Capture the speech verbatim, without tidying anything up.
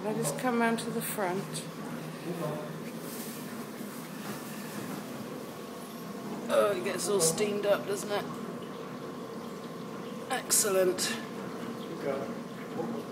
Let us come round to the front. Oh, it gets all steamed up, doesn't it? Excellent.